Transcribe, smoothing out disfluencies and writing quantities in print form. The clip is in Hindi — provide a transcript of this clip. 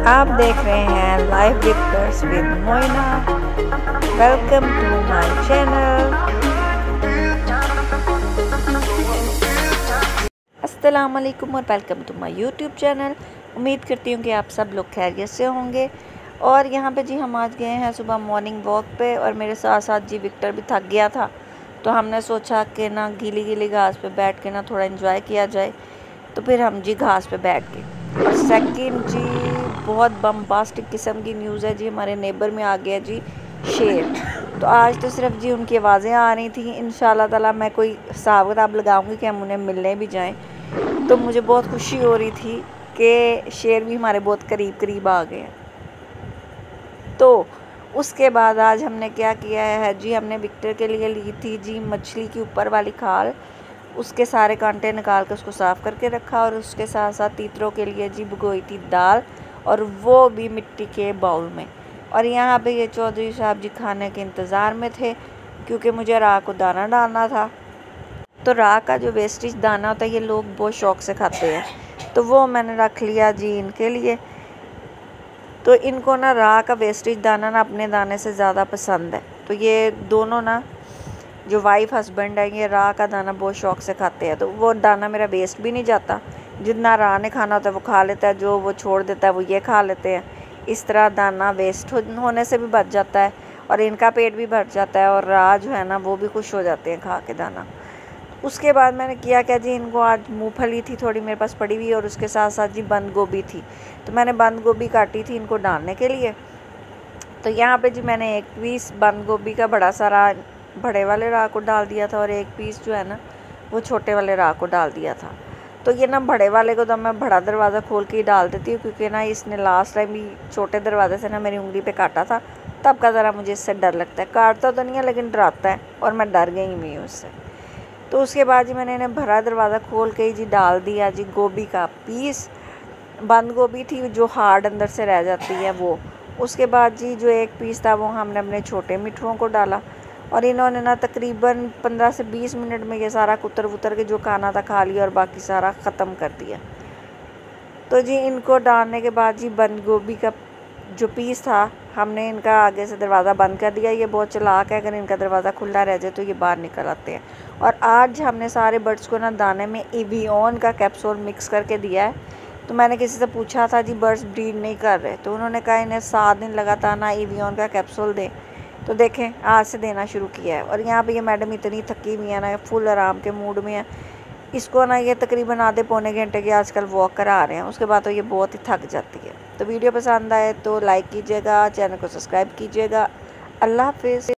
आप देख रहे हैं live victors with Moina. Welcome to my channel. अस्सलाम वालेकुम और welcome to my YouTube channel. उम्मीद करती हूँ कि आप सब लोग खैरियत से होंगे। और यहाँ पे जी हम आज गए हैं सुबह मॉर्निंग वॉक पे, और मेरे साथ साथ जी विक्टर भी थक गया था, तो हमने सोचा कि ना गीली गीली घास पे बैठ के ना थोड़ा एंजॉय किया जाए। तो फिर हम जी घास पे बैठ गए। और सेकंड जी बहुत बम्बास्टिक किस्म की न्यूज़ है जी, हमारे नेबर में आ गया जी शेर। तो आज तो सिर्फ जी उनकी आवाज़ें आ रही थी। इंशाल्लाह ताला मैं कोई हिसाब किताब लगाऊंगी कि हम उन्हें मिलने भी जाएं। तो मुझे बहुत खुशी हो रही थी कि शेर भी हमारे बहुत करीब करीब आ गए हैं। तो उसके बाद आज हमने क्या किया है जी, हमने विक्टर के लिए ली थी जी मछली की ऊपर वाली खाल, उसके सारे कांटे निकाल के उसको साफ़ करके रखा। और उसके साथ साथ तीतरों के लिए जी भिगोई थी दाल, और वो भी मिट्टी के बाउल में। और यहाँ पे ये चौधरी साहब जी खाने के इंतज़ार में थे, क्योंकि मुझे राह को दाना डालना था। तो राह का जो वेस्टेज दाना होता है ये लोग बहुत शौक़ से खाते हैं, तो वो मैंने रख लिया जी इनके लिए। तो इनको ना राह का वेस्टेज दाना ना अपने दाने से ज़्यादा पसंद है। तो ये दोनों ना जो वाइफ हस्बैंड है ये राह का दाना बहुत शौक़ से खाते हैं। तो वो दाना मेरा वेस्ट भी नहीं जाता, जितना राह ने खाना होता है वो खा लेता है, जो वो छोड़ देता है वो ये खा लेते हैं। इस तरह दाना वेस्ट होने से भी बच जाता है, और इनका पेट भी भर जाता है, और राह जो है ना वो भी खुश हो जाते हैं खा के दाना। उसके बाद मैंने किया क्या जी, इनको आज मूंगफली थी थोड़ी मेरे पास पड़ी हुई, और उसके साथ साथ जी बंद गोभी थी। तो मैंने बंद गोभी काटी थी इनको डालने के लिए। तो यहाँ पे जी मैंने एक पीस बंद गोभी का बड़ा सारा बड़े वाले राह को डाल दिया था, और एक पीस जो है ना वो छोटे वाले राह को डाल दिया था। तो ये ना बड़े वाले को तो मैं बड़ा दरवाज़ा खोल के ही डाल देती हूँ, क्योंकि ना इसने लास्ट टाइम भी छोटे दरवाजे से ना मेरी उंगली पे काटा था, तब का ज़रा मुझे इससे डर लगता है। काटता तो नहीं है लेकिन डराता है, और मैं डर गई हुई हूँ उससे। तो उसके बाद जी मैंने इन्हें भरा दरवाज़ा खोल के ही जी डाल दिया जी गोभी का पीस। बंद गोभी थी जो हार्ड अंदर से रह जाती है वो। उसके बाद जी जो एक पीस था वो हमने अपने छोटे मिठुओं को डाला, और इन्होंने ना तकरीबन 15 से 20 मिनट में ये सारा कुतर वुतर के जो खाना था खा लिया, और बाकी सारा ख़त्म कर दिया। तो जी इनको डालने के बाद जी बंद गोभी का जो पीस था हमने इनका आगे से दरवाज़ा बंद कर दिया। ये बहुत चालाक है, अगर इनका दरवाज़ा खुला रह जाए तो ये बाहर निकल आते हैं। और आज हमने सारे बर्ड्स को ना दाने में एवियन का कैप्सूल मिक्स करके दिया है। तो मैंने किसी से पूछा था जी बर्ड्स ब्रीड नहीं कर रहे, तो उन्होंने कहा इन्हें 7 दिन लगातार ना एवियन का कैप्सूल दें। तो देखें आज से देना शुरू किया है। और यहाँ पे ये मैडम इतनी थकी हुई है ना, फुल आराम के मूड में है। इसको ना ये तकरीबन आधे पौने घंटे की आजकल वॉक करा रहे हैं, उसके बाद तो ये बहुत ही थक जाती है। तो वीडियो पसंद आए तो लाइक कीजिएगा, चैनल को सब्सक्राइब कीजिएगा। अल्लाह हाफिज़।